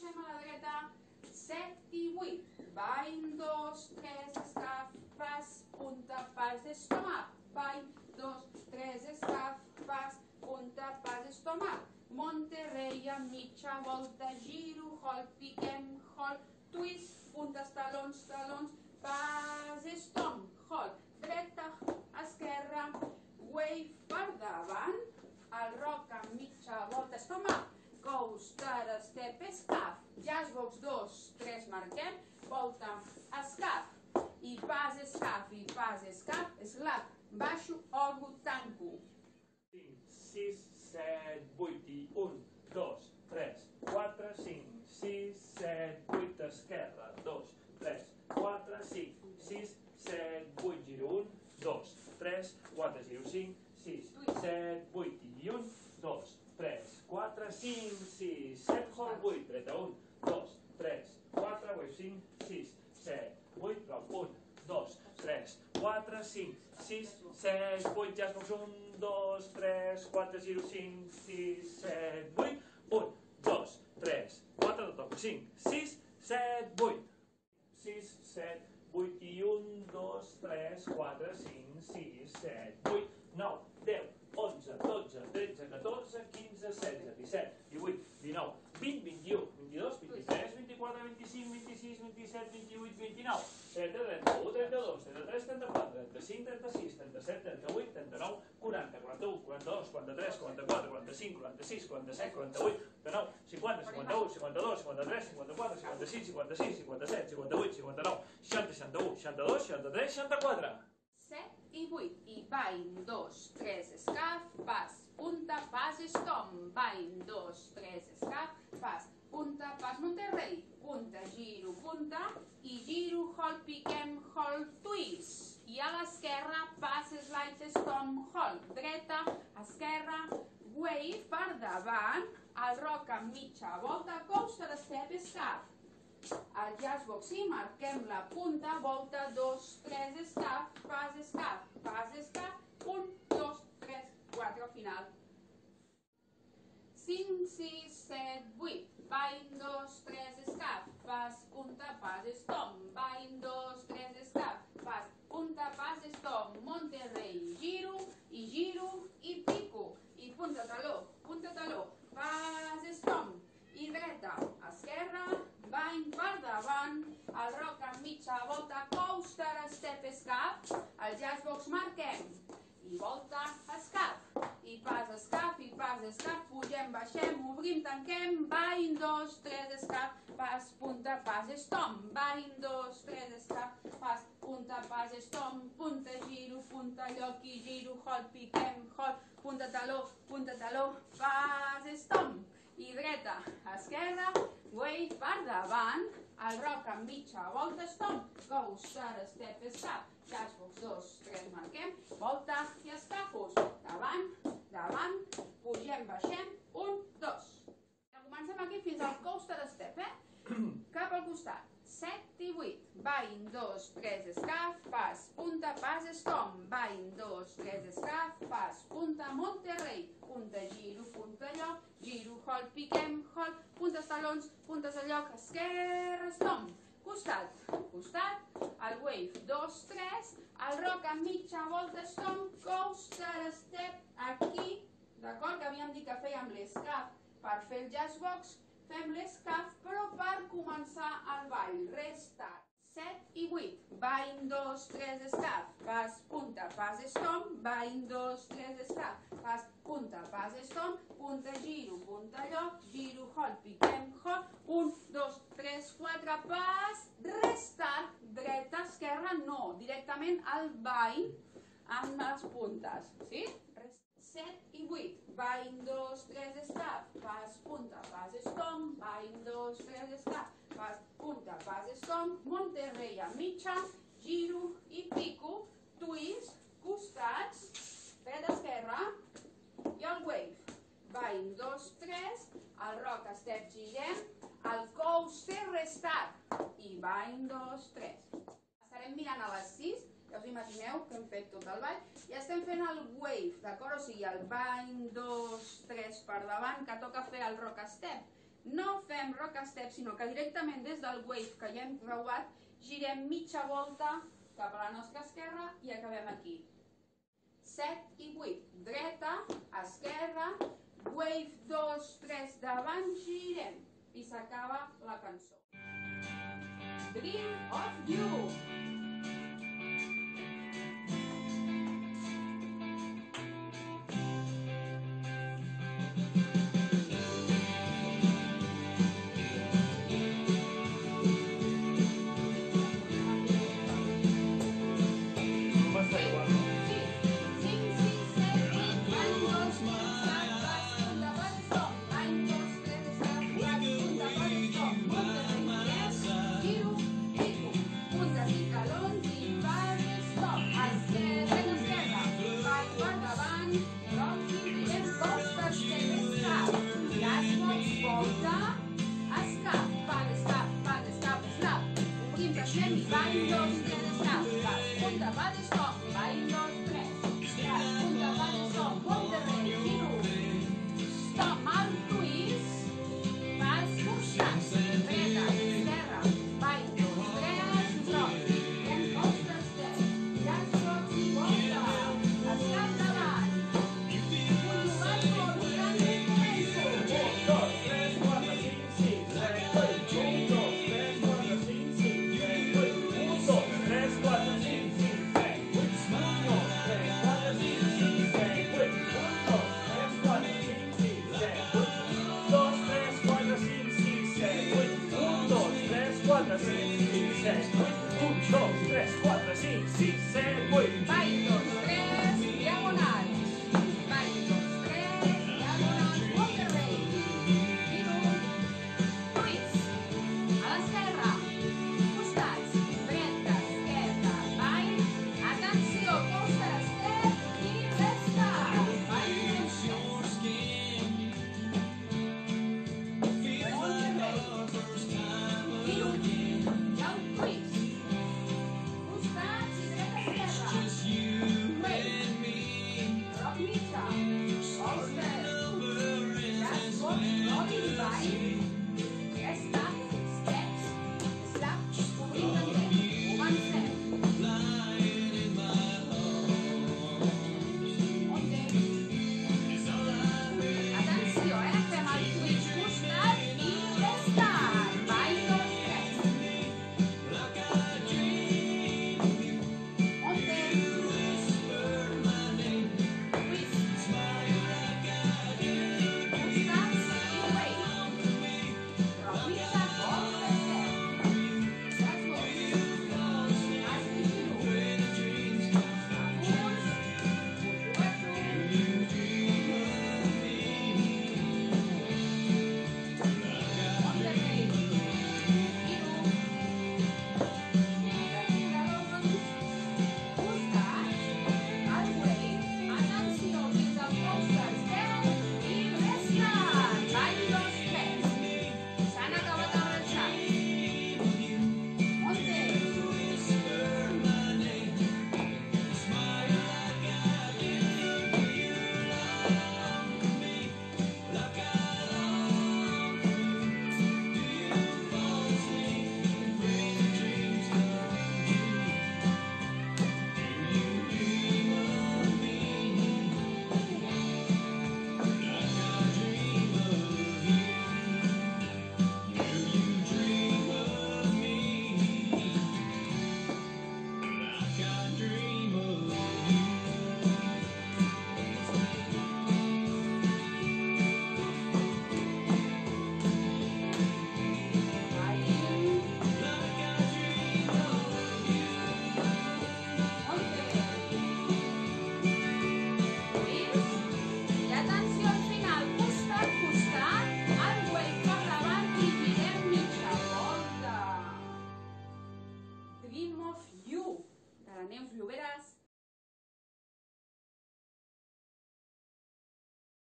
passem a la dreta, 7 i 8, bany, 2, 3, escaf, pas, punta, pas, estomac, bany, 2, 3, escaf, pas, punta, pas, estomac, Monterrey a mitja volta, giro, hol, piquem, hol, twist, puntes, talons, talons, pas, estom, hol, dreta, esquerra, wave per davant, el roc a mitja volta, estomac, coaster, step, escaf, jazzbox 2, 3, marquem, volta, escaf, i pas, escaf, slap, baixo, orgo, tanco. 5, 6, 7, 8 i 1, 2, 3, 4, 5, 6, 7, 8, esquerra, 2, 3, 4, 5, 6, 7, 8, giro 1, 2, 3, 4, giro 5, 6, 7, 8 i 1, 2, 3, 4, 5, 6, 7, hol 8, dreta 1, 2, 3, 4, 8, 5, 6, 7, 8, prop, 1, 2, 3, 4, 5, 6, 7, 8, jazzbox 1, 2, 3, 4, giro 5, 6, 7, 8, 1, 2, 3, 4, no toco, 5, 6, 7, 8, 6, 7, 8 i 1, 2, 3, 4, 5, 6, 7, 8, 9, 10, 11, 12, 13, 14, 15, 16, 17, 18, 19, 20, 21, 22, 23, 24, 25, 26, 27, 28, 29, 30, 31, 32, 33, 34, 35, 36, 37, 38, 39, 40, 41, 42, 43, 44, 45, 46, 47, 48, 49, 50, 51, 52, 53, 54, 55, 56, 57, 58, 59, 60, 61, 62, 63, 64. 7 i 8, i bany, 2, 3, escaf, pas, punta, pas, estom, bany, 2, 3, escaf, pas, punta, pas, Monterrey, punta, giro, punta, i giro, hol, piquem, hol, twist, i a l'esquerra, pas, slide, estom, hol, dreta, esquerra, wave per davant, el roc amb mitja volta, coaster, step, escaf, al jazzbox i marquem la punta, volta, 2, 3, escaf, pas, 1, 2, 3, 4, final. 5, 6, 7, 8, bany, 2, 3, escaf, pas, punta, pas, estom, bany, 2, 3, escaf, pas, punta, pas, estom, Monterrey, giro, i pico, i punta taló, pas, estom, i dreta, esquerra, bany per davant, el roc amb mitja volta, coaster, step, escaf, el jazzbox marquem, i volta, escaf, i pas, escaf, pugem, baixem, obrim, tanquem, bany, 2, 3, escaf, pas, punta, pas, estom, bany, 2, 3, escaf, pas, punta, pas, estom, punta, giro, punta, lloc i giro, hol, piquem, hol, punta, taló, pas, estom, i dreta, esquerra, wave per davant, el roc amb mitja volta, estom, coaster, step, escaf, jazzbox 2, 3, marquem, volta i escafos, davant, pugem, baixem, 1, 2. Comencem aquí fins al coaster step, cap al costat, 7 i 8, bany, 2, 3, escaf, pas, punta, pas, estom, bany, 2, 3, escaf, pas, punta, Monterrey, punta, giro, punta, lloc, giro, hol, piquem, hol, puntes, talons, puntes de lloc, esquerra, estom, costat, el wave, 2, 3, el roc amb mitja volta, estom, coaster, step, aquí, d'acord, que havíem dit que fèiem l'escaf per fer el jazzbox, fem l'escaf, però per començar el ball, restart. 7 i 8, bany, 2, 3, escaf, pas, punta, pas, estom, bany, 2, 3, escaf, pas, punta, pas, estom, punta, giro, punta, lloc, giro, hol, piquem, hol, 1, 2, 3, 4, pas, restart, dreta, esquerra, no, directament al bany amb les puntes, sí? 7 i 8, bany, 2, 3, escaf, pas, punta, pas, estom, bany, 2, 3, escaf, pas, punta, pas, estom, Monterrey a mitja, giro i pico, twist, costats, dreta, esquerra, i el wave, bany, 2, 3, el rock, step, girem, el coaster, restart, i bany, 2, 3. Estarem mirant a les 6, ja us imagineu que hem fet tot el ball, i estem fent el wave, d'acord? O sigui, el bany, 2, 3 per davant, que toca fer el rock step, No fem rock step, sinó que directament des del wave que ja hem creuat, girem mitja volta cap a la nostra esquerra i acabem aquí. 7 i 8. Dreta, esquerra, wave 2, 3 davant, girem. I s'acaba la cançó. Dream of You.